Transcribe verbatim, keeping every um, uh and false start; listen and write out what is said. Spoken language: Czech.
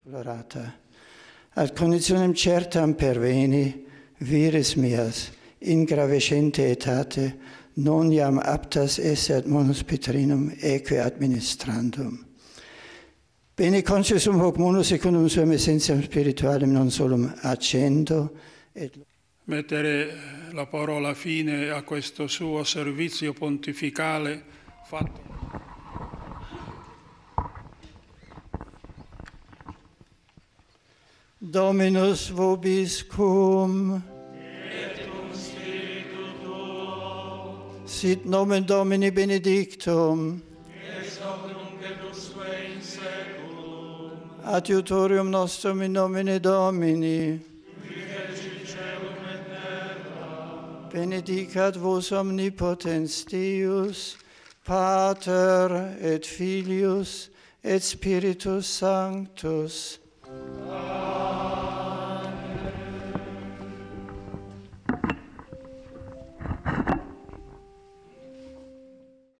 Plorata, ad conditionem certam perveni, vires meas, in gravescente etate, non iam aptas esse ad munus Petrinum eque administrandum. Bene consciusum hoc munus secundum suam essentiam spiritualem non solum accendo et mettere la parola fine a questo suo servizio pontificale fatto. Dominus vobiscum, et cum spiritu tuo, sit nomen Domini benedictum, ex hoc nunc et usque in saeculum, adiutorium nostrum in nomine Domini, benedicat vos omnipotens Deus, Pater et Filius et Spiritus Sanctus,